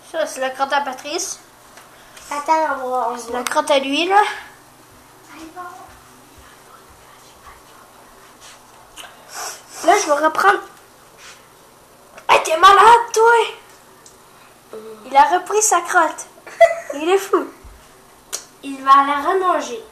Ça, c'est la crotte à Patrice. Attends, on va. C'est la crotte à lui, là. Là, je vais reprendre. Hey, t'es malade, toi! Il a repris sa crotte. Il est fou. Il va la remanger.